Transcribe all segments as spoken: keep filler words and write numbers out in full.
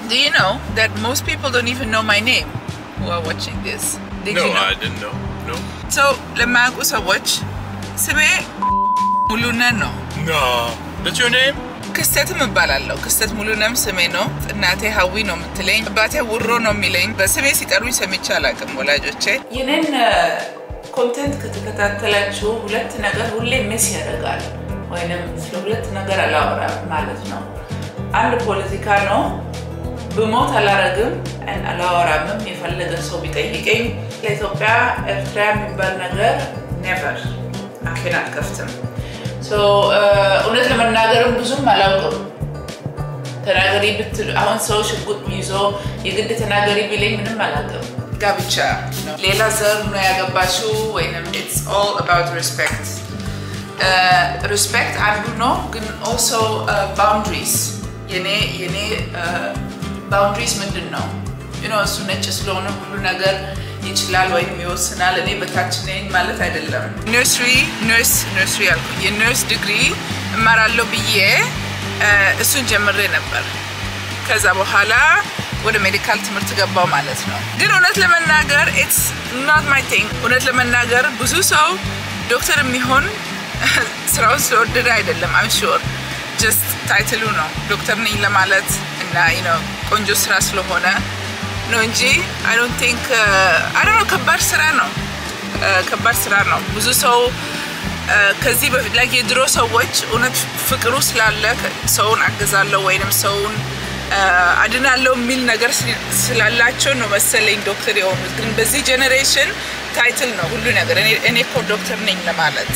Do you know that most people don't even know my name who are watching this? Did no, you know? I didn't know. No. So, ለማያውቁ ሰዎች ስሜ ሙሉነህ ነው። No. That's your name? ክስተትም እባላለሁ። ክስተት ሙሉነህም ስሜ ነው። እናቴ ሀዊ ነው የምትለኝ። አባቴ ውሮ ነው የሚለኝ። በስሜ ሲጠሩኝ ሰምቼ አላውቅም ወላጆቼ። የኔን ኮንቴንት ከተከታተላችሁ ሁለት ነገር ሁሌ ሚስ ያደርጋል ወይንም ስለ ሁለት ነገር አላወራም ማለት ነው። አንድ ፖለቲካ ነው በሞት አላረግም እና አላወራምም የፈለገ ሰው ቢጠይቀኝ ለኢትዮጵያ ኤርትራ የሚባል ነገር never አፌን አልከፍትም። so እውነት ለመናገርም ብዙም አላውቅም። ተናገሪ ብትል አሁን ሰው ሽጉጥ ይዞ የግድ ተናገሪ ቢለኝ ምንም አላውቅም። ጋብቻ ነው ሌላ ዘር ነው ያገባሽው ወይንም it's all about respect. uh, respect አንዱ ነው ግን also uh, boundaries የኔ የኔ boundaries ምንድነው? you know እሱ ነጭ ስለሆነ ሁሉ ነገር ይችላል ወይም ይወስናል እኔ በታች ነኝ ማለት አይደለም። nursery nurse nursery ያልኩ የnurse degree እማራለሁ ብዬ እሱን ጀምሬ ነበር። ከዛ በኋላ ወደ ሜዲካል ትምህርት ገባው ማለት ነው። ግን እውነት ለመናገር it's not my thing። እውነት ለመናገር ብዙ ሰው ዶክተር የሚሆን ስራውን ስለወደደ አይደለም I'm sure just ታይትሉ ነው ዶክተር ነኝ ለማለት እና you know ቆንጆ ስራ ስለሆነ ነው እንጂ I don't think uh, I don't know ከባድ ስራ ነው ከባድ ስራ ነው። ብዙ ሰው ከዚህ በፊት ላይ የድሮ ሰዎች እውነት ፍቅሩ ስላለ ሰውን አገዛለሁ ወይንም ሰውን አድናለሁ ሚል ነገር ስላላቸው ነው መሰለኝ ዶክተር የሆኑት። ግን በዚህ ጄኔሬሽን ታይትል ነው ሁሉ ነገር እኔ እኔ እኮ ዶክተር ነኝ ለማለት።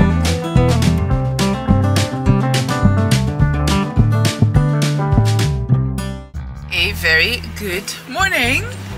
A very good morning.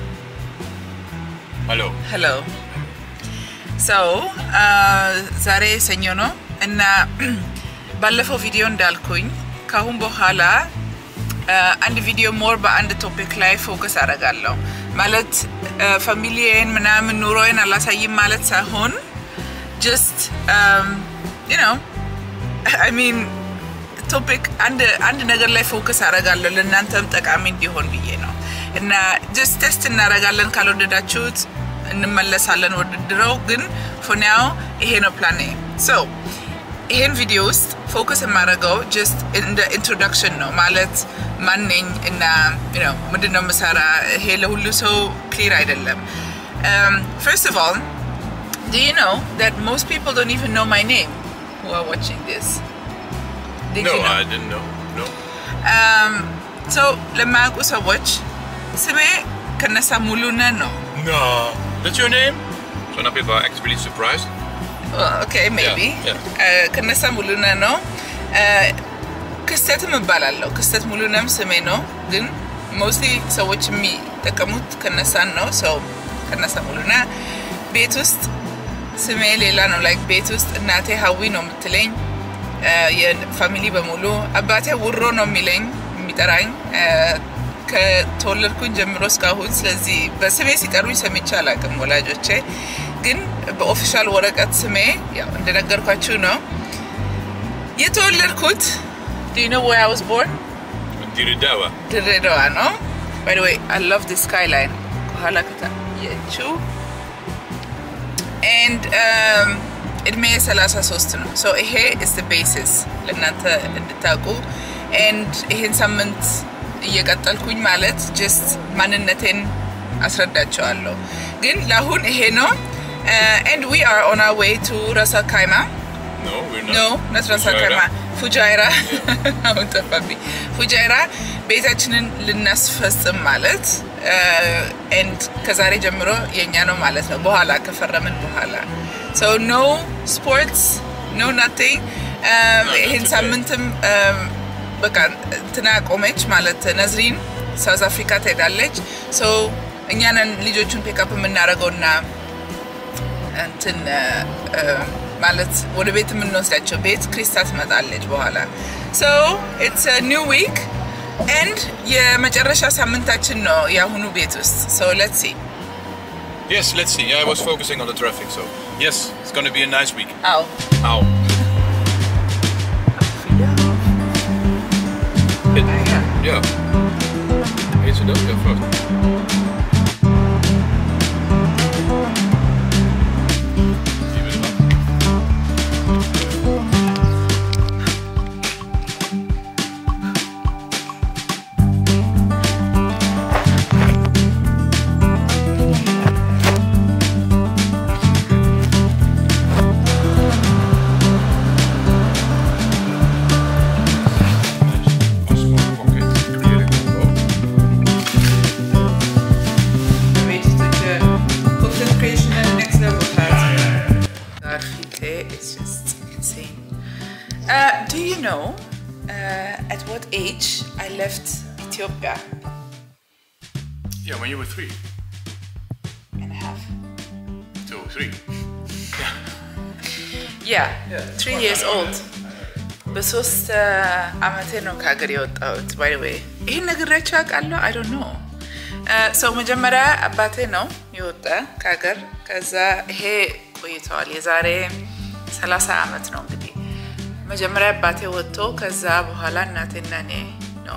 Hello. Hello. So, uh, ዛሬ ሰኞ ነው እና ባለፈው ቪዲዮ እንዳልኩኝ ካሁን በኋላ አንድ ቪዲዮ ሞር በአንድ ቶፒክ ላይ ፎከስ አደርጋለሁ። ማለት ፋሚሊዬን ምናምን ኑሮዬን አላሳይም ማለት ሳይሆን just um, you know I mean ቶፒክ አንድ አንድ ነገር ላይ ፎከስ አደርጋለሁ ለእናንተም ጠቃሚ እንዲሆን ብዬ ነው እና just ቴስት እናደርጋለን ካልወደዳችሁት እንመለሳለን ወድድረው ግን for now ይሄ ነው ፕላኔ። so ይሄን ቪዲዮ ውስጥ ፎከስ የማደርገው just in the introduction ነው ማለት ማን ነኝ እና you know ምንድነው የምሰራ ይሄ ለሁሉ ሰው ክሊር አይደለም። um first of all do you know that most people don't even know my name who are watching this? Did no, you know? I didn't know. No. Um, so ለማያውቁ ሰዎች ስሜ ከነሳ ሙሉነህ ነው። No. That's your name? So now people are actually surprised? Well, okay, maybe. ከነሳ ሙሉነህ ነው። ክስተትም እባላለሁ። ክስተት ሙሉነህም ስሜ ነው ግን mostly ሰዎች የሚጠቀሙት ከነሳን ነው። so ከነሳ ሙሉነህ ቤት ውስጥ ስሜ ሌላ ነው። like ቤት ውስጥ እናቴ ሀዊ ነው የምትለኝ የፋሚሊ በሙሉ አባቴ ውሮ ነው የሚለኝ የሚጠራኝ ከተወለድኩኝ ጀምሮ እስካሁን። ስለዚህ በስሜ ሲጠሩኝ ሰምቼ አላውቅም ወላጆቼ። ግን በኦፊሻል ወረቀት ስሜ ያው እንደነገርኳችሁ ነው የተወለድኩት። Do you know where I was born? Dawa. Dawa, no? By the way, I love the skyline. ከኋላ ከታየችው and um እድሜ ሰላሳ ሶስት ነው። so ይሄ is the basis ለእናንተ እንድታውቁ and ይሄን ሳምንት እየቀጠልኩኝ ማለት just ማንነቴን አስረዳቸዋለሁ። ግን ለአሁን ይሄ ነው and we are on our way to Rasa Kaima. No, we're not. No, not Rasa Kaima. Fujairah. አሁን ጠፋብኝ። ፉጃይራ ቤታችንን ልናስፈጽም ማለት and ከዛሬ ጀምሮ የኛ ነው ማለት ነው በኋላ ከፈረምን በኋላ so no sports no nothing ይሄን ሳምንትም በቃ እንትና ቆመች ማለት ነዝሪን ሳውዝ አፍሪካ ትሄዳለች so እኛንን ልጆቹን ፒክ አፕ የምናደርገውና እንትን ማለት ወደ ቤት የምንወስዳቸው ቤት ክሪስታ ትመጣለች በኋላ so it's a new week and የመጨረሻ ሳምንታችን ነው ያሁኑ ቤት ውስጥ so let's see. Yes, let's see. Yeah, I was focusing on the traffic, so yes, it's going to be a nice week. How? How? It, yeah. it up? Go first. Ethiopia. Yeah, when you were three. And a half. Two, three. Yeah. Yeah, yeah. Three years old. በሶስት አመቴ ነው ከሀገር የወጣሁት by the way. ይሄን ነግሬያችሁ አውቃለሁ? I don't know. ሰው መጀመሪያ አባቴ ነው የወጣ ከሀገር ከዛ ይሄ ቆይቷል የዛሬ ሰላሳ አመት ነው እንግዲህ መጀመሪያ አባቴ ወጥቶ ከዛ በኋላ እናቴና እኔ ነው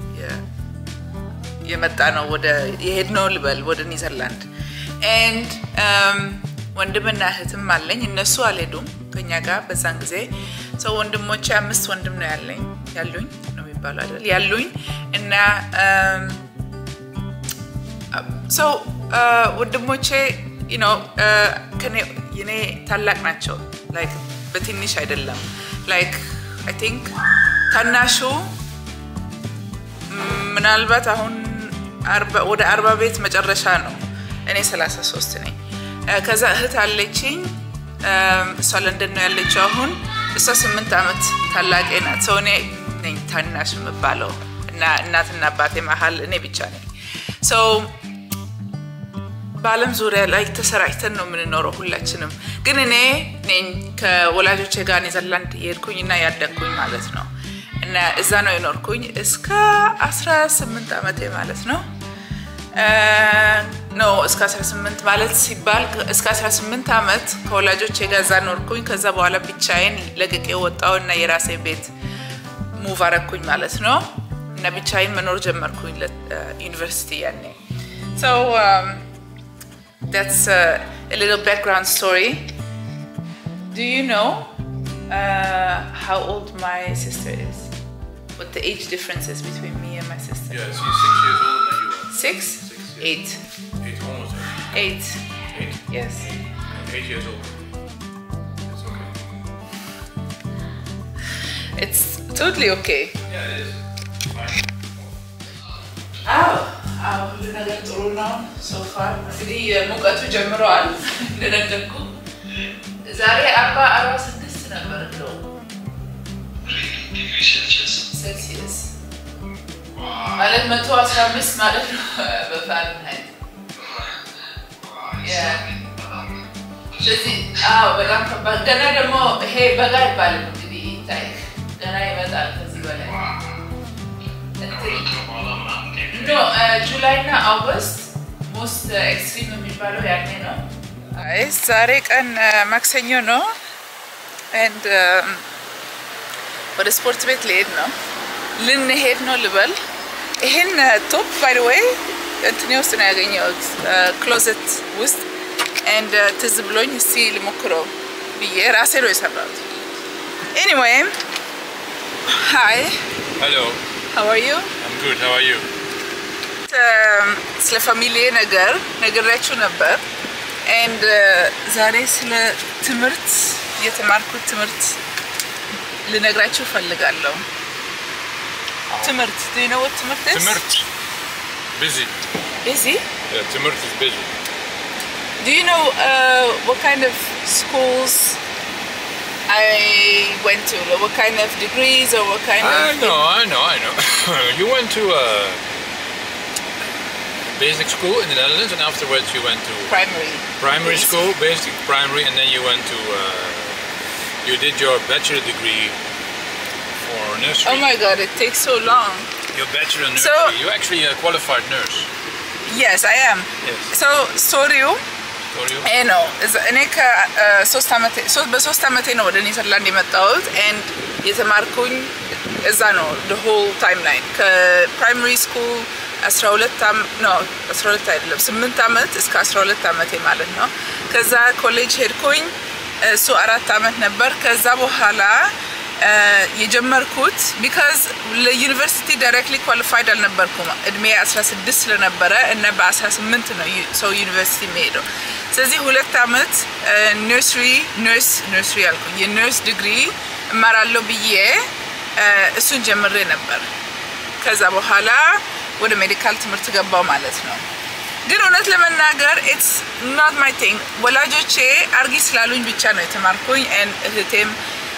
የመጣ ነው ወደ የሄድነው ልበል ወደ ኒዘርላንድ and um ወንድምና እህትም አለኝ እነሱ አልሄዱም ከኛ ጋር በዛን ጊዜ ሰው ወንድሞቼ አምስት ወንድም ነው ያለኝ ያሉኝ ነው የሚባለው አይደል ያሉኝ እና um so ወንድሞቼ you know ከኔ የኔ ታላቅ ናቸው like በትንሽ አይደለም like I think ታናሹ ምናልባት አሁን ወደ አርባ ቤት መጨረሻ ነው እኔ ሰላሳ ሶስት ነኝ ከዛ እህት አለችኝ እሷ ለንደን ነው ያለችው አሁን እሷ ስምንት አመት ታላቄ ናት ሰው እኔ ነኝ ታናሽ የምባለው እና እናትና አባቴ መሃል እኔ ብቻ ነኝ so ባለም ዙሪያ ላይ ተሰራጭተን ነው የምንኖረው ሁላችንም ግን እኔ ነኝ ከወላጆቼ ጋር ኒዘርላንድ የሄድኩኝና ያደግኩኝ ማለት ነው እና እዛ ነው የኖርኩኝ እስከ አስራ ስምንት አመቴ ማለት ነው ነው እስከ አስራ ስምንት ማለት ሲባል እስከ አስራ ስምንት አመት ከወላጆቼ ጋር እዛ ኖርኩኝ ከዛ በኋላ ብቻዬን ለቅቄ ወጣውና የራሴ ቤት ሙቭ አረኩኝ ማለት ነው እና ብቻዬን መኖር ጀመርኩኝ ለዩኒቨርሲቲ ያኔ so um, that's uh, a little background story do you know uh, how old my sister is what the age difference is between me and my sister yeah she's six years older than you are six, six eight eight almost eight eight eight yes eight years old it's okay it's totally okay yeah it is fine oh አው ለነገር ጥሩ ነው so far እንግዲህ ሙቀቱ ጀምሯል እንደነደኩ ዛሬ አርባ አርባ ስድስት ነበር ነው ሴልሲየስ ማለት መቶ አስራ አምስት ማለት ነው በፋራናይት ያ ስለዚህ አው በጣም ከባድ ገና ደግሞ ይሄ በጋ ይባላል እንግዲህ ታይ ገና ይመጣል ከዚህ በላይ no July እና August most uh, extreme የሚባለው ያኔ ነው አይ ዛሬ ቀን ማክሰኞ ነው and ወደ ስፖርት ቤት ልሄድ ነው ልንሄድ ነው ልበል ይሄን ቶፕ by the way እንትኔ ውስጥ ነው ያገኘሁት ክሎዘት ውስጥ and ትዝ ብሎኝ እስቲ ልሞክረው ብዬ ራሴ ነው የሰራሁት anyway hi hello how are you I'm good how are you ስለ ፋሚሊ ነገር ነገራችሁ ነበር and ዛሬ ስለ ትምርት የተማርኩት ትምርት ልነግራችሁ ፈልጋለሁ ትምርት do you know what ትምርት is ትምርት busy busy yeah ትምርት is busy do you know uh, what kind of schools I went to what kind of degrees or what kind I of I know I know I know you went to uh basic school in the Netherlands and afterwards you went to primary primary basic. school basic primary and then you went to uh, you did your bachelor degree for nursery oh my god it takes so long your bachelor nursery so, you're actually a qualified nurse yes I am yes. so story story I know እኔ ከሶስት አመት በሶስት አመቴ ነው ወደ ኒዘርላንድ የመጣሁት and የተማርኩኝ እዛ ነው the whole timeline ከprimary school አስራ ሁለት አም ነው አስራ ሁለት አይደለም ስምንት አመት እስከ አስራ ሁለት አመቴ ማለት ነው ከዛ ኮሌጅ ሄድኩኝ እሱ አራት አመት ነበር ከዛ በኋላ የጀመርኩት because ለዩኒቨርሲቲ directly qualified አልነበርኩም እድሜ አስራ ስድስት ስለነበረ እና በ18 ነው ሰው ዩኒቨርሲቲ ሄደው ስለዚህ ሁለት አመት nursery nurse nursery አልኩኝ የነርስ ዲግሪ እማራለሁ ብዬ እሱን ጀምሬ ነበር ከዛ በኋላ ወደ ሜዲካል ትምህርት ገባው ማለት ነው ግን እውነት ለመናገር it's not my thing ወላጆቼ አርጊ ስላሉኝ ብቻ ነው የተማርኩኝ and እህቴም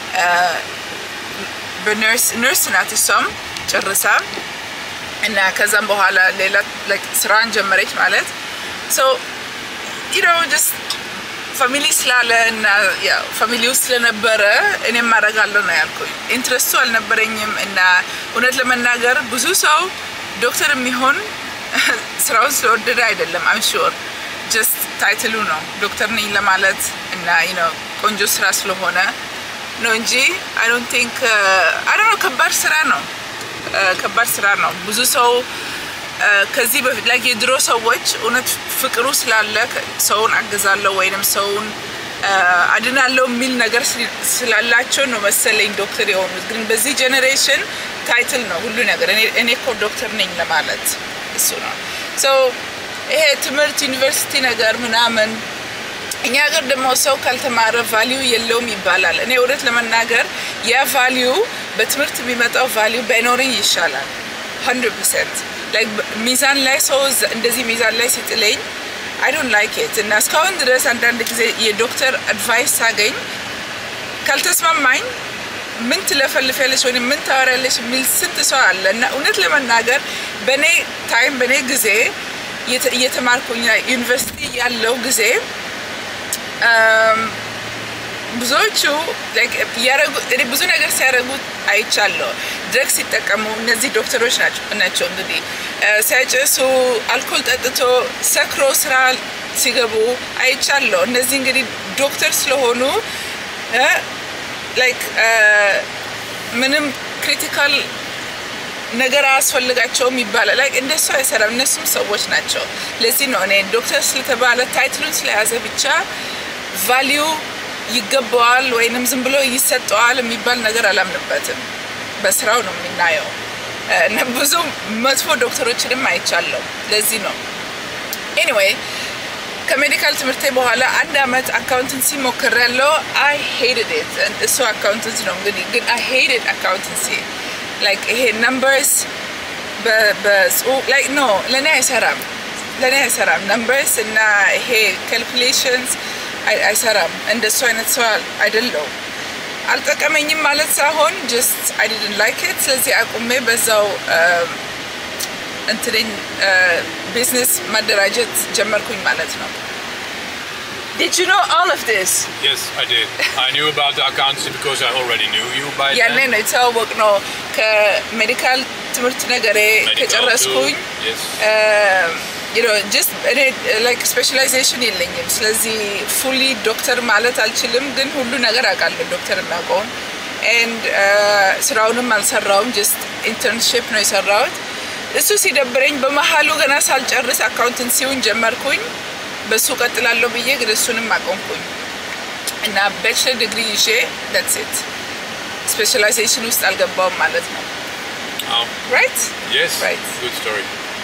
በነርስ ነርስ ናት እሷም ጨርሳ እና ከዛም በኋላ ሌላ like ስራን ጀመረች ማለት so you know just family ስላለ እና ያው family ውስጥ ስለነበረ እኔም ማረጋለሁ ነው ያልኩኝ ኢንትረስቱ አልነበረኝም እና እውነት ለመናገር ብዙ ሰው ዶክተር የሚሆን ስራውን ስለወደደ አይደለም I'm sure just ታይትሉ ነው ዶክተር ነኝ ለማለት እና you know ቆንጆ ስራ ስለሆነ ነው እንጂ I don't think uh, I don't know ከባድ ስራ ነው ከባድ ስራ ነው ብዙ ሰው ከዚህ በፊት like የድሮ ሰዎች እውነት ፍቅሩ ስላለ ሰውን አገዛለሁ ወይንም ሰውን አድናለሁ ሚል ነገር ስላላቸው ነው መሰለኝ ዶክተር የሆኑት ግን በዚህ ጄኔሬሽን ታይትል ነው ሁሉ ነገር እኔ እኔ እኮ ዶክተር ነኝ ለማለት እሱ ነው so ይሄ ትምህርት ዩኒቨርሲቲ ነገር ምናምን እኛ ሀገር ደግሞ ሰው ካልተማረ ቫልዩ የለውም ይባላል እኔ ወደት ለመናገር ያ ቫልዩ በትምህርት የሚመጣው ቫልዩ ባይኖርኝ ይሻላል one hundred percent like ሚዛን ላይ ሰው እንደዚህ ሚዛን ላይ ሲጥለኝ I don't like it እና እስካሁን ድረስ አንዳንድ ጊዜ የዶክተር አድቫይስ ሳገኝ ካልተስማማኝ ምን ትለፈልፈልሽ ወይ ምን ታወራለሽ ሚል ስንት ሰው አለ እና እውነት ለመናገር በኔ ታይም በኔ ጊዜ የተማርኩኝ ዩኒቨርሲቲ ያለው ጊዜ um ብዙዎቹ like ያረጉ እኔ ብዙ ነገር ሲያረጉ አይቻለሁ ድረግስ ሲጠቀሙ እነዚህ ዶክተሮች ናቸው ናቸው እንግዲህ ሲያጨሱ አልኮል ጠጥቶ ሰክሮ ስራ ሲገቡ አይቻለሁ እነዚህ እንግዲህ ዶክተር ስለሆኑ like ምንም ክሪቲካል ነገር አስፈልጋቸውም ይባላል like እንደሱ አይሰራም እነሱም ሰዎች ናቸው ለዚህ ነው እኔ ዶክተር ስለተባለ ታይትሉን ስለያዘ ብቻ ቫልዩ ይገባዋል ወይንም ዝም ብሎ ይሰጣዋል የሚባል ነገር አላምንበትም በስራው ነው የሚናየው እና ብዙ መጥፎ ዶክተሮችንም አይቻለሁ ለዚህ ነው anyway ከሜዲካል ትምህርት በኋላ አንድ አመት አካውንታንሲ ሞክሬያለሁ I hated it and so accountancy ነው እንግዲህ ግን I hated accountancy like ይሄ numbers በ በ like no ለኔ አይሰራም ለኔ አይሰራም numbers እና ይሄ calculations አይሰራም እንደሱ አይነት ሰው አይደለም አልጠቀመኝም ማለት ሳይሆን just I didn't like it ስለዚህ አቁሜ በዛው እንትለኝ ቢዝነስ ማደራጀት ጀመርኩኝ ማለት ነው Did you know all of this? Yes, I did. I knew about the accountancy because I already knew you by then. Yeah, no, it's all work no ከሜዲካል ትምህርት ነገሬ ከጨረስኩኝ Yes. Um you know just like specialization የለኝም ስለዚህ fully doctor ማለት አልችልም ግን ሁሉ ነገር አውቃለሁ ዶክተር እናቆም and ስራውንም አልሰራውም just internship ነው የሰራሁት እሱ ሲደብረኝ በመሃሉ ገና ሳልጨርስ አካውንታንሲውን ጀመርኩኝ በሱ ቀጥላለሁ ብዬ ግን እሱንም አቆምኩኝ እና bachelor degree ይዤ that's it specialization ውስጥ አልገባውም ማለት ነው Oh. Right? Yes. Right. Good story.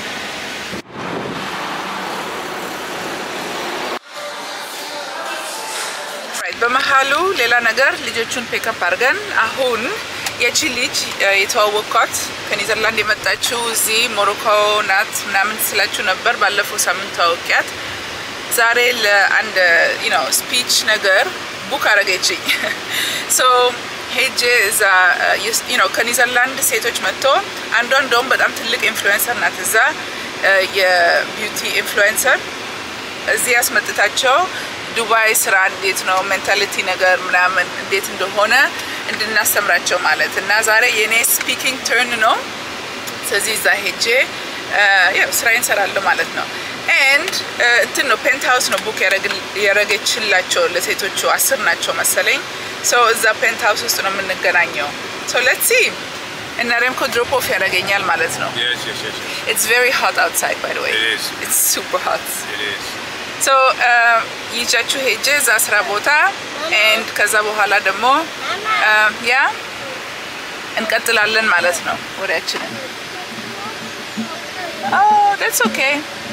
በመሃሉ ሌላ ነገር ልጆቹን ፒክ አፕ አድርገን አሁን የቺ ልጅ የተዋወቅኳት ከኔዘርላንድ የመጣችው እዚህ ሞሮኮ ናት ምናምን ስላችሁ ነበር ባለፈው ሳምንት ታውቂያት ዛሬ ለአንድ you know ስፒች ነገር ቡክ አረገችኝ so ሄጄ እዛ you know ከኔዘርላንድ ሴቶች መጥቶ አንዷ እንደውም በጣም ትልቅ ኢንፍሉዌንሰር ናት እዛ የቢዩቲ ኢንፍሉዌንሰር እዚህ ያስመጥታቸው ዱባይ ስራ እንዴት ነው ሜንታሊቲ ነገር ምናምን እንዴት እንደሆነ እንድናስተምራቸው ማለት እና ዛሬ የኔ ስፒኪንግ ተርን ነው ስለዚህ እዛ ሄጄ ያው ስራዬን ሰራለሁ ማለት ነው and እንትን ነው ፔንትሃውስ ነው ቡክ ያረገችላቸው ለሴቶቹ አስር ናቸው መሰለኝ so እዛ ፔንትሃውስ ውስጥ ነው የምንገናኘው so let's see And Naremko drop off ያረገኛል ማለት ነው. Yes, yes, yes, yes. It's very hot outside, by the way. It is. It's super hot. It is. So, uh, ይቻችሁ ሄጄ እዛ ስራ ቦታ and ከዛ በኋላ ደግሞ ያ እንቀጥላለን ማለት ነው ወሬያችንን. Oh, that's okay.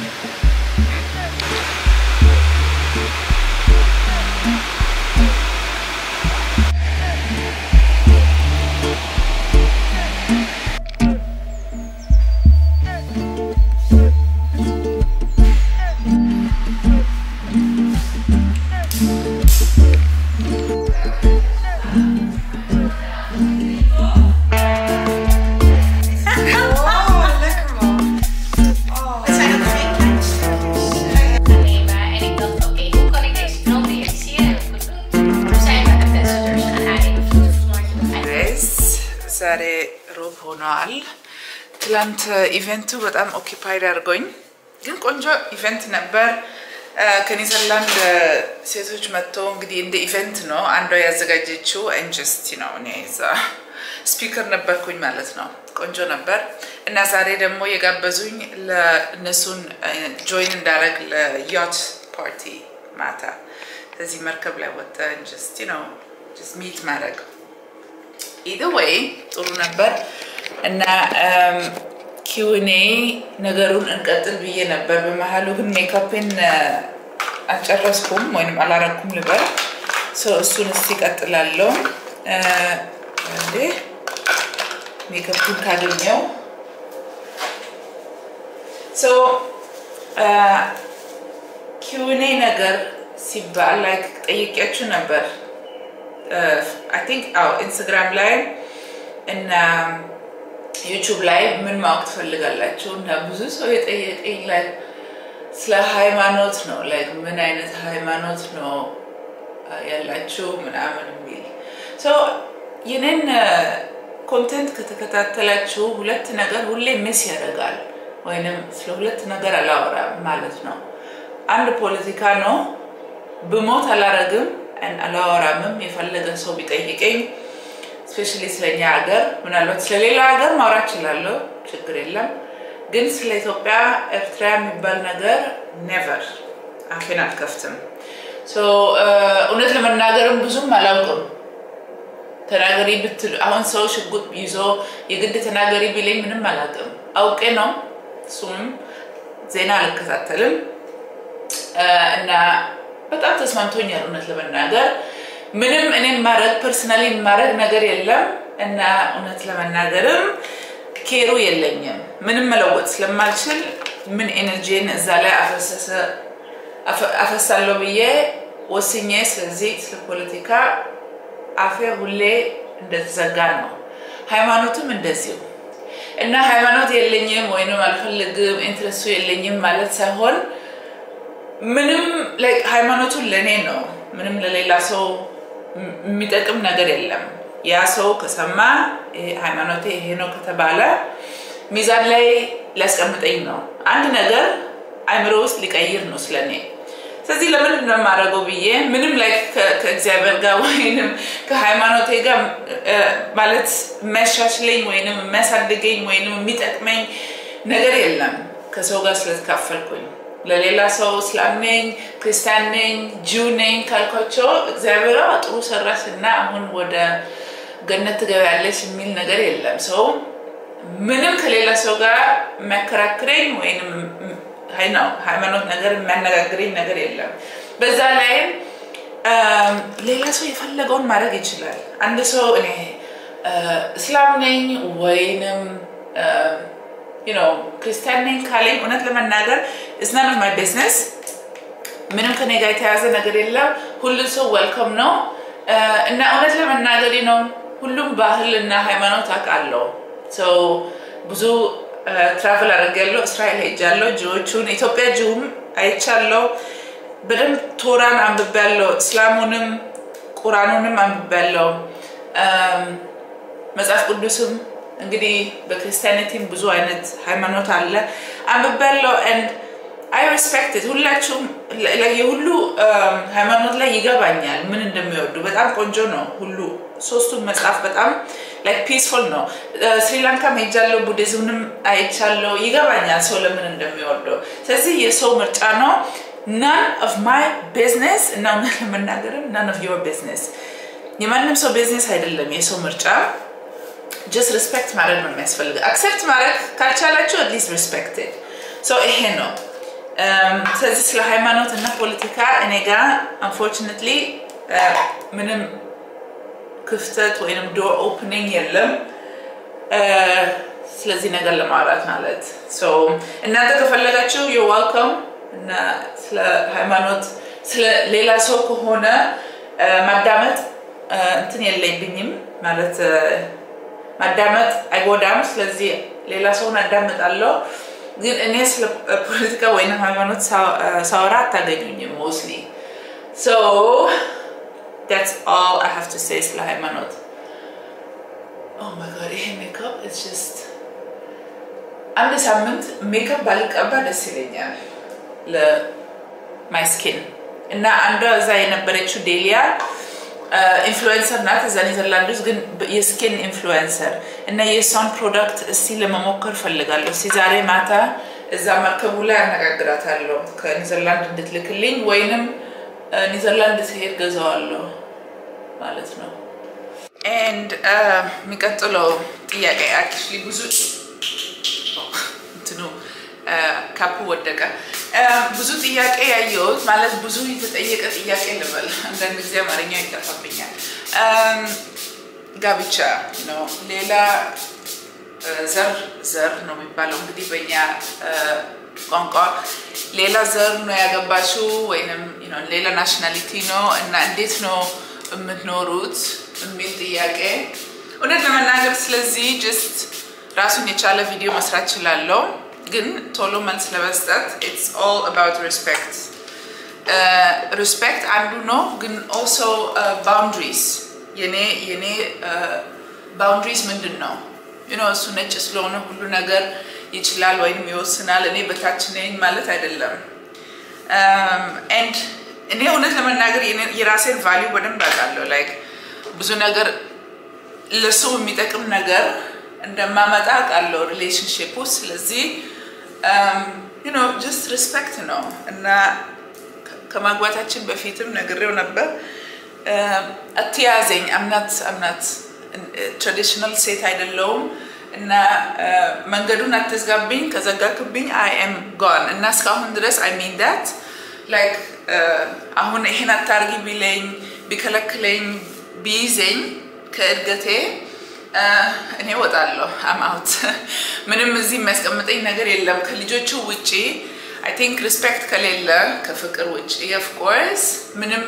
ዛሬ ሮብ ሆኗል ትላንት ኢቨንቱ በጣም ኦኪፓይድ አድርጎኝ ግን ቆንጆ ኢቨንት ነበር ከኔዘርላንድ ሴቶች መጥቶ እንግዲህ እንደ ኢቨንት ነው አንዷ ያዘጋጀችው አንጀስቲ ነው እኔ እዛ ስፒከር ነበርኩኝ ማለት ነው ቆንጆ ነበር እና ዛሬ ደግሞ የጋበዙኝ ለነሱን ጆይን እንዳረግ ለያት ፓርቲ ማታ እዚህ መርከብ ላይ ወጣ አንጀስቲ ነው just meet ማረግ either way ጥሩ ነበር እና Q and A ነገሩን እንቀጥል ብዬ ነበር በመሃሉ ግን ሜካፕን አጨረስኩም ወይንም አላረኩም ልበል ሶ እሱን እስቲ ቀጥላለሁ እንዴ ሜካፕን ካገኘው ሶ Q and A ነገር ሲባል like ጠይቄያችሁ ነበር Uh, I think our oh, Instagram live and um, YouTube live ምን ማወቅ ትፈልጋላችሁ እና ብዙ ሰው የጠየቀኝ like ስለ ሃይማኖት ነው like ምን አይነት ሃይማኖት ነው ያላችሁ ምናምን የሚል so የኔን ኮንቴንት ከተከታተላችሁ ሁለት ነገር ሁሌ ሚስ ያደርጋል ወይንም ስለ ሁለት ነገር አላወራም ማለት ነው አንድ ፖለቲካ ነው በሞት አላረግም and አላወራምም የፈለገ ሰው ቢጠይቀኝ especially ስለኛ ሀገር ምናልባት ስለሌላ ሀገር ማውራት ይችላልው ችግር የለም ግን ስለ ኢትዮጵያ ኤርትራ የሚባል ነገር never አፌን አልከፍትም so እውነት ለመናገርም ብዙም አላውቅም ተናገሪ ብትል አሁን ሰው ሽጉጥ ይዞ የግድ ተናገሪ ቢለኝ ምንም አላውቅም አውቄ ነው እሱም ዜና አልከታተልም እና በጣም ተስማምቶኛል እውነት ለመናገር ምንም እኔ ማረግ ፐርሰናሊ ማረግ ነገር የለም እና እውነት ለመናገርም ኬሩ የለኝም ምንም መለወጥ ስለማልችል ምን ኤነርጂን እዛ ላይ አፈሰሰ አፈሳለሁ ብዬ ወስኜ ስለዚህ ስለ ፖለቲካ አፌ ሁሌ እንደተዘጋ ነው ሃይማኖትም እንደዚሁ እና ሃይማኖት የለኝም ወይንም አልፈልግም ኢንትረስቱ የለኝም ማለት ሳይሆን ምንም like ሃይማኖቱ ለኔ ነው ምንም ለሌላ ሰው የሚጠቅም ነገር የለም ያ ሰው ከሰማ ሃይማኖቴ ይሄ ነው ከተባለ ሚዛን ላይ ላስቀምጠኝ ነው አንድ ነገር አይምሮ ውስጥ ሊቀይር ነው ስለኔ ስለዚህ ለምን ነው ማረገው ብዬ ምንም like ከእግዚአብሔር ጋር ወይንም ከሃይማኖቴ ጋር ማለት መሻሽለኝ ወይንም መሳደገኝ ወይንም የሚጠቅመኝ ነገር የለም ከሰው ጋር ስለተካፈልኩኝ ለሌላ ሰው እስላም ነኝ ክርስቲያን ነኝ ጂው ነኝ ካልኳቸው እግዚአብሔር ጥሩ ሰራሽና አሁን ወደ ገነት ትገባለሽ የሚል ነገር የለም ሰው ምንም ከሌላ ሰው ጋር መከራከረኝ ወይንም ሃይናው ሃይማኖት ነገር የሚያነጋግረኝ ነገር የለም በዛ ላይ ሌላ ሰው የፈለገውን ማድረግ ይችላል አንድ ሰው እኔ እስላም ነኝ ወይንም you know ክርስቲያን ነኝ ካለኝ እውነት ለመናገር it's none of my business ምንም ከኔ ጋር የተያዘ ነገር የለም ሁሉ ሰው ዌልካም ነው እና እውነት ለመናገር ነው ሁሉም ባህልና ሃይማኖት አቃለው so ብዙ ትራቨል አድርጌያለሁ እስራኤል ሄጃለሁ ጂዎቹን ኢትዮጵያ ጂውም አይቻለሁ በደንብ ቶራን አንብቤያለሁ እስላሙንም ቁርአኑንም አንብቤያለሁ መጽሐፍ ቅዱስም እንግዲህ በክርስቲያኒቲም ብዙ አይነት ሃይማኖት አለ አንብቤያለሁ and I respect it ሁላችሁም ለየሁሉ ሃይማኖት ላይ ይገባኛል ምን እንደሚወዱ በጣም ቆንጆ ነው ሁሉ ሶስቱም መጽሐፍ በጣም like peaceful ነው ስሪላንካ ሄጃለሁ ቡዲዝምንም አይቻለሁ ይገባኛል ሰው ለምን እንደሚወደው ስለዚህ የሰው ምርጫ ነው none of my business none ለመናገርም none of your business የማንም ሰው business አይደለም የሰው ምርጫ just respect ማድረግ ነው የሚያስፈልገው accept ማድረግ ካልቻላችሁ at least respect it so ይሄ ነው um ስለዚህ ስለ ሃይማኖት እና ፖለቲካ እኔ ጋር unfortunately ምንም ክፍተት ወይንም door opening የለም ስለዚህ ነገር ለማውራት ማለት so እናንተ ከፈለጋችሁ you're welcome እና ስለ ሃይማኖት ስለ ሌላ ሰው ከሆነ ማዳመጥ እንትን የለኝም ማለት ማዳመጥ አይጎዳም ስለዚህ ሌላ ሰው እናዳምጣለሁ ግን እኔ ስለ ፖለቲካ ወይንም ሃይማኖት ሳወራ አታገኙኝም mostly so that's all I have to say ስለ ሃይማኖት oh my god ይሄ makeup it's just አንድ ሳምንት makeup ባልቀባ ደስ ይለኛል ለ my skin እና አንዷ እዛ የነበረችው ዴሊያ ኢንፍሉዌንሰር ናት እዛ ኔዘርላንድስ ግን የስኪን ኢንፍሉዌንሰር እና የሷን ፕሮዳክት እስቲ ለመሞከር ፈልጋለሁ እስቲ ዛሬ ማታ እዛ መርከቡ ላይ አነጋግራታለሁ ከኔዘርላንድ እንድትልክልኝ ወይንም ኔዘርላንድ ሲሄድ ገዛዋለሁ ማለት ነው and የሚቀጥለው ጥያቄ actually ብዙ እንትኑ ካፑ ወደቀ ብዙ ጥያቄ ያየሁት ማለት ብዙ የተጠየቀ ጥያቄ ልበል አንዳንድ ጊዜ አማርኛ ይጠፋብኛል ጋብቻ ነው ሌላ ዘር ዘር ነው የሚባለው እንግዲህ በእኛ ቋንቋ ሌላ ዘር ነው ያገባችሁ ወይንም you know ሌላ ናሽናሊቲ ነው እና እንዴት ነው የምትኖሩት የሚል ጥያቄ እውነት ለመናገር ስለዚህ just ራሱን የቻለ ቪዲዮ መስራት ይችላልው ግን ቶሎ መልስ ለመስጠት it's all about respect uh, respect አንዱ ነው ግን also uh, boundaries የኔ የኔ uh, boundaries ምንድነው you know እሱ ነጭ ስለሆነ ሁሉ ነገር ይችላል ወይንም ይወስናል እኔ በታች ነኝ ማለት አይደለም um and እኔ እውነት ለመናገር የራሴን value በደንብ አውቃለሁ like ብዙ ነገር ለሰው የሚጠቅም ነገር እንደማመጣ አውቃለሁ relationship ውስጥ ስለዚህ um you know just respect ነው እና ከማግባታችን በፊትም ነግሬው ነበር አትያዘኝ I'm not I'm not traditional ሴት አይደለሁም እና መንገዱን አትዝጋብኝ ከዘጋክብኝ I am gone እና እስካሁን ድረስ I mean that like አሁን ይሄን አታርጊ ቢለኝ ቢከለክለኝ ቢይዘኝ ከእድገቴ እኔ ወጣለሁ I'm out ምንም እዚህ የሚያስቀምጠኝ ነገር የለም ከልጆቹ ውጪ I think respect ከሌለ ከፍቅር ውጪ of course ምንም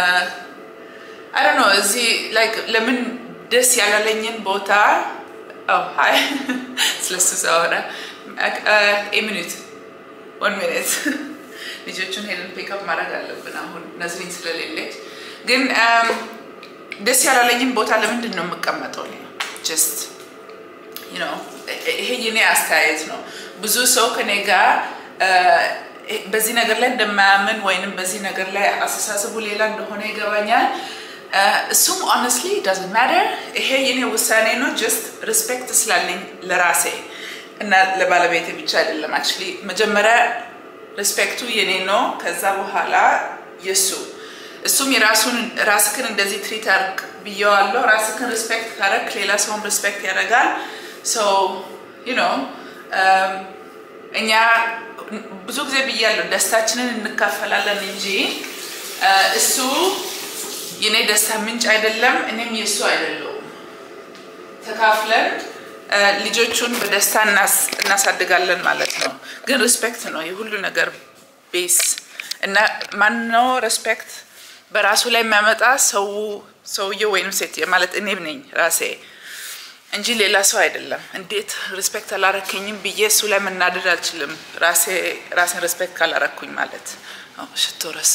I don't know እዚህ like ለምን ደስ ያላለኝን ቦታ oh hi ስለሱ ሳወራ a minute one minute ልጆቹን ሄደን pick up ማድረግ አለብን አሁን ነዝሪን ስለሌለች ግን ደስ ያላለኝን ቦታ ለምንድን ነው የምቀመጠው just you know ይሄ የኔ አስተያየት ነው ብዙ ሰው ከኔ ጋር በዚህ ነገር ላይ እንደማያምን ወይንም በዚህ ነገር ላይ አስተሳሰቡ ሌላ እንደሆነ ይገባኛል እሱም honestly doesn't matter ይሄ የኔ ውሳኔ ነው just respect ስላለኝ ለራሴ እና ለባለቤቴ ብቻ አይደለም actually መጀመሪያ respectu የኔ ነው ከዛ በኋላ የሱ እሱም የራሱን ራስክን እንደዚህ ትሪት አርክ ቢያዋለው ራስክን ሪስፔክት ካረክ ሌላ ሰውም ሪስፔክት ያደርጋል so you know um እኛ ብዙ ጊዜ ቢያለው ደስታችንን እንካፈላለን እንጂ እሱ የኔ ደስታ ምንጭ አይደለም እኔም የሱ አይደለም ተካፍለን ልጆቹን በደስታ እናሳድጋለን ማለት ነው ግን ሪስፔክት ነው የሁሉ ነገር ቤስ እና ማን ነው ሪስፔክት በራሱ ላይ የሚያመጣ ሰው ሰውየው ወይንም ሴት ማለት እኔ ነኝ ራሴ እንጂ ሌላ ሰው አይደለም እንዴት ሪስፔክት አላረከኝም በየሱ ላይ መናደድ አልችልም ራሴ ራሴን ሪስፔክት ካላረኩኝ ማለት ነው ሽቶረሳ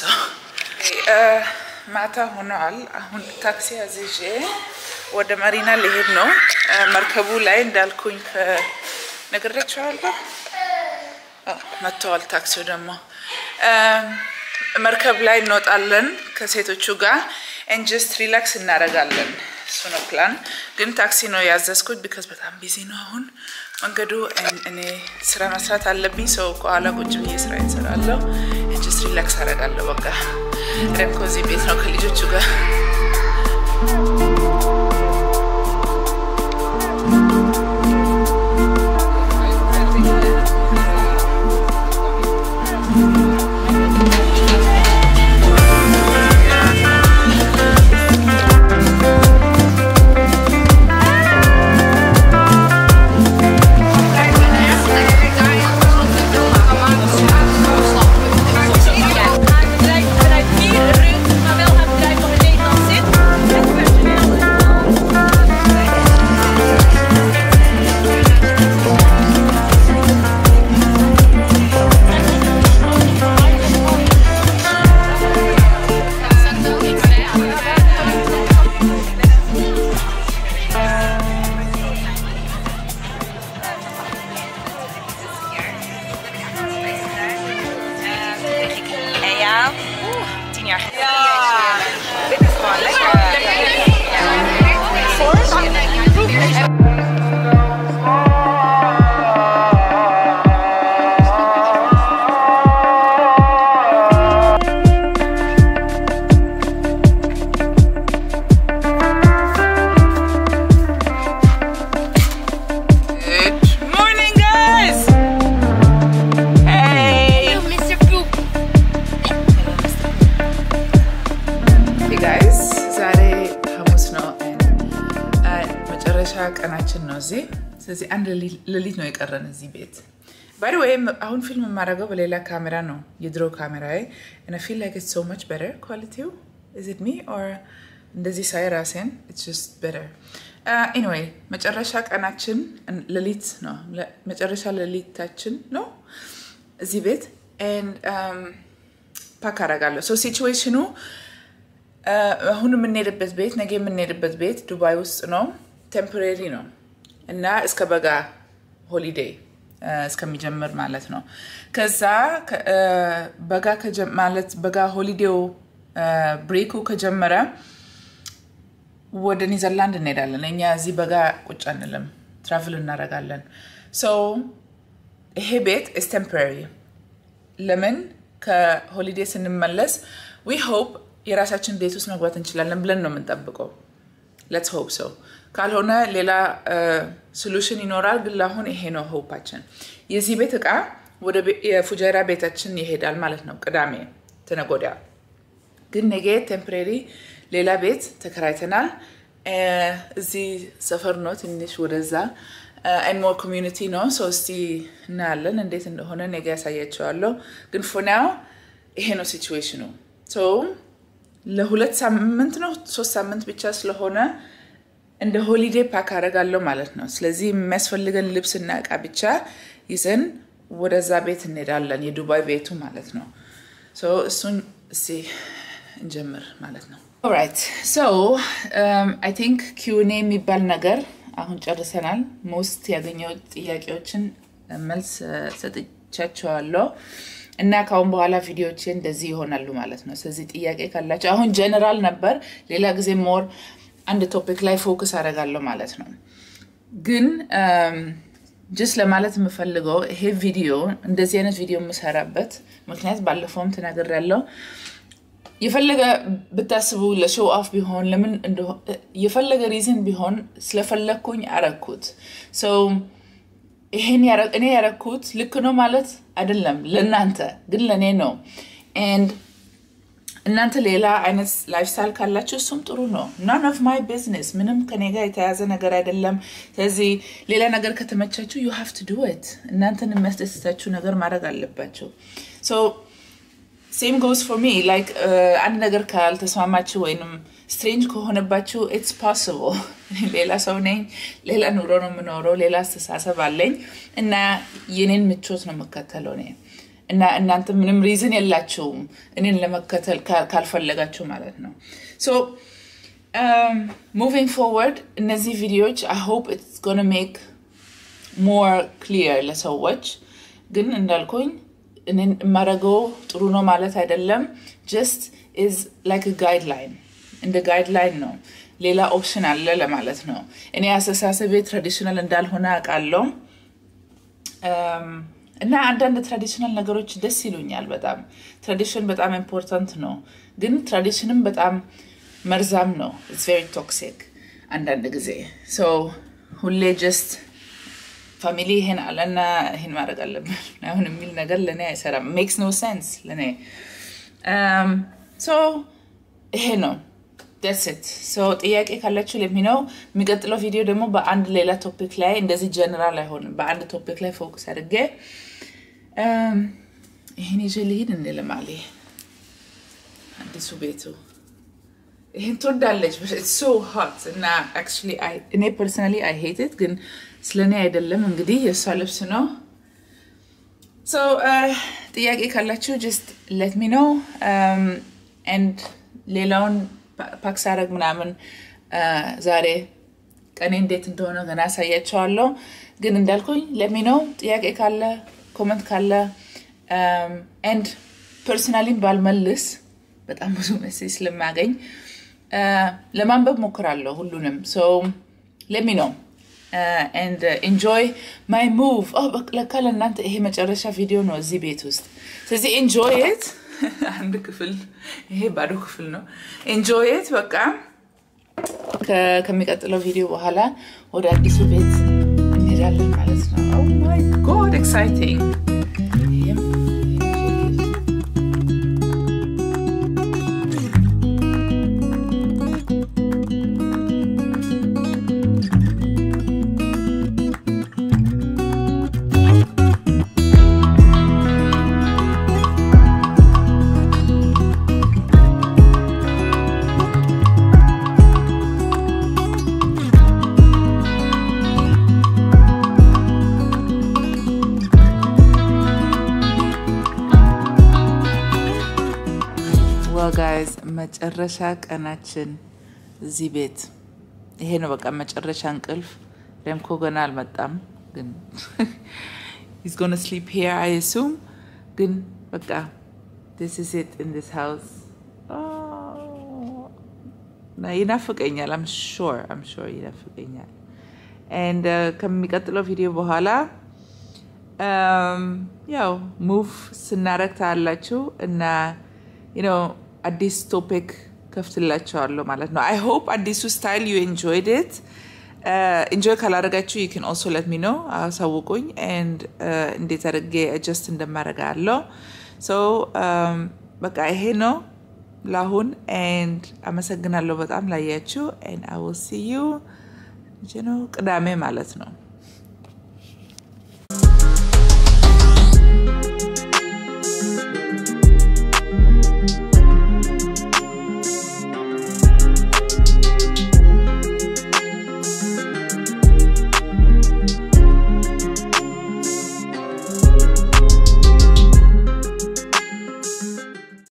ማታ ሆኗል አሁን ታክሲ አዝዤ ወደ ማሪና ልሄድ ነው መርከቡ ላይ እንዳልኩኝ ከነገረቻለሁ መጥቷል ታክሲው ደግሞ መርከብ ላይ እንወጣለን ከሴቶቹ ጋር and just relax እናረጋለን እሱ ነው ፕላን ግን ታክሲ ነው ያዘዝኩት because በጣም ቢዚ ነው አሁን መንገዱ እኔ ስራ መስራት አለብኝ ሰው ከኋላ ቁጭ ብዬ ስራ እሰራለሁ just relax አደርጋለሁ በቃ ረም ኮዚ ቤት ነው ከልጆቹ ጋር ቀናችን ነው እዚህ ስለዚህ አንድ ሌሊት ነው የቀረን እዚህ ቤት by the way አሁን ፊልም ማድረገው በሌላ ካሜራ ነው የድሮ ካሜራዬ and I feel like it's so much better quality is it me or እንደዚህ ሳይ ራሴን it's just better uh, anyway መጨረሻ ቀናችን ሌሊት ነው መጨረሻ ሌሊታችን ነው እዚህ ቤት and um ፓክ አደርጋለሁ so ሲቹዌሽኑ አሁን የምንሄድበት ቤት ነገ የምንሄድበት ቤት ዱባይ ውስጥ ነው temporary ነው እና እስከ በጋ ሆሊዴይ እስከሚጀምር ማለት ነው ከዛ በጋ ማለት በጋ ሆሊዴው ብሬኩ ከጀመረ ወደ ኒዘርላንድ እንሄዳለን እኛ እዚህ በጋ ቁጭ አንልም ትራቨል እናደርጋለን so ይሄ ቤት is temporary ለምን ከሆሊዴይ ስንመለስ we hope የራሳችን ቤት ውስጥ መግባት እንችላለን ብለን ነው የምንጠብቀው let's hope so ካልሆነ ሌላ ሶሉሽን ይኖራል ግን አሁን ይሄ ነው ሆፓችን የዚህ ቤት እቃ ወደ የፉጀራ ቤታችን ይሄዳል ማለት ነው ቅዳሜ ተነጎዳ ግን ነገ ቴምፖራሪ ሌላ ቤት ተከራይተናል እዚህ ሰፈር ነው ትንሽ ወደዛ and more community ነው so እስቲ እናያለን እንዴት እንደሆነ ነገ ያሳያቸዋለሁ ግን for now ይሄ ነው ሲቹዌሽኑ so ለሁለት ሳምንት ነው ሶስት ሳምንት ብቻ ስለሆነ እንደ ሆሊዴይ ፓክ አደርጋለሁ ማለት ነው ስለዚህ የሚያስፈልገን ልብስና ዕቃ ብቻ ይዘን ወደዛ ቤት እንሄዳለን የዱባይ ቤቱ ማለት ነው so እሱን እሺ እንጀምር ማለት ነው alright so um I think Q and A የሚባል ነገር አሁን ጨርሰናል most ያገኘው ጥያቄዎችን መልስ ሰጥቻቸዋለሁ እና ካሁን በኋላ ቪዲዮዎች እንደዚህ ይሆናሉ ማለት ነው ስለዚህ ጥያቄ ካላችሁ አሁን ጀነራል ነበር ሌላ ጊዜ ሞር አንድ ቶፒክ ላይ ፎከስ አደርጋለሁ ማለት ነው ግን just ለማለት የምፈልገው ይሄ ቪዲዮ እንደዚህ አይነት ቪዲዮ መሰራበት ምክንያት ባለፈውም ተናግሬያለሁ የፈለገ ብታስቡ ለሾው ኦፍ ቢሆን ለምን የፈለገ ሪዝን ቢሆን ስለፈለኩኝ አረኩት so ይሄን ያረ እኔ ያረኩት ልክ ነው ማለት አይደለም ለናንተ ግን ለኔ ነው and እናንተ ሌላ አይነት ላይፍ ስታይል ካላችሁ እሱም ጥሩ ነው none of my business ምንም ከኔ ጋር የተያዘ ነገር አይደለም ስለዚህ ሌላ ነገር ከተመቻችሁ you have to do it እናንተን የሚያስደስታችሁ ነገር ማድረግ አለባችሁ so same goes for me like አንድ ነገር ካልተስማማችሁ ወይንም strange ከሆነባችሁ it's possible ሌላ ሰው ነኝ ሌላ ኑሮ ነው የምኖረው ሌላ አስተሳሰብ አለኝ እና የኔን ምቾት ነው መከተለው ነኝ እና እናንተ ምንም ሪዝን የላችሁም እኔን ለመከተል ካልፈለጋችሁ ማለት ነው so um moving forward እነዚህ ቪዲዮዎች I hope it's going to make more clear ለሰዎች ግን እንዳልኩኝ እኔን ማረገው ጥሩ ነው ማለት አይደለም just is like a guideline in the guideline ነው ሌላ ኦፕሽን አለ ለማለት ነው እኔ አስተሳሰቤ ትራዲሽናል እንዳልሆነ አቃለው እና አንዳንድ ትራዲሽናል ነገሮች ደስ ይሉኛል በጣም ትራዲሽን በጣም ኢምፖርታንት ነው ግን ትራዲሽንም በጣም መርዛም ነው it's very toxic አንዳንድ ጊዜ so ሁሌ just family ይሄን አለና ይሄን ማድረግ አለብን አሁን የሚል ነገር ለኔ አይሰራም makes no sense ለኔ um so ይሄ ነው that's it so ጥያቄ ካላችሁ let me know የሚቀጥለው ቪዲዮ ደግሞ በአንድ ሌላ ቶፒክ ላይ እንደዚህ ጀነራል አይሆንም በአንድ ቶፒክ ላይ ፎከስ አድርጌ um ይሄን ይዤልኝ እንደለማለ አዲሱ ቤቱ ይሄን ትወዳለች but it's so hot and actually I እኔ personally I hate it ግን ስለኔ አይደለም እንግዲህ የሷ ልብስ ነው so uh ጥያቄ ካላችሁ just let me know um and ሌላውን ፓክስ አረግ ምናምን ዛሬ ቀኔ እንዴት እንደሆነ ገና ሳያቻለሁ ግን እንዳልኩኝ let me know ጥያቄ ካለ ኮሜንት ካለ um and personally ባልመልስ በጣም ብዙ ሜሴጅ ስለማገኝ ለማንበብ ሞክራለሁ ሁሉንም so let me know uh, and uh, enjoy my move oh ለካ ለእናንተ ይሄ መጨረሻ ቪዲዮ ነው እዚህ ቤት ውስጥ ስለዚህ enjoy it አንድ ክፍል ይሄ ባዶ ክፍል ነው enjoy it በቃ ከሚቀጥለው ቪዲዮ በኋላ ወደ አዲሱ ቤት እንሄዳለን ማለት ነው oh my god exciting guys መጨረሻ ቀናችን እዚህ ቤት ይሄ ነው በቃ መጨረሻ እንቅልፍ ለምኮ ገና አልመጣም ግን he's going to sleep here I assume ግን በቃ this is it in this house oh na ይናፍቀኛል I'm sure I'm sure ይናፍቀኛል and ከሚቀጥለው ቪዲዮ በኋላ um ያው move ስናረግ ታላችሁ እና you know አዲስ ቶፒክ ከፍትላችኋለሁ ማለት ነው I hope አዲሱ style you enjoyed it uh enjoy ካላረጋችሁ you can also let me know አሳውቁኝ and እንዴት አድርጌ adjust እንደማረጋለሁ so um በቃ ይሄ ነው ለአሁን and አመሰግናለሁ በጣም ላያችሁ and I will see you you know ቅዳሜ ማለት ነው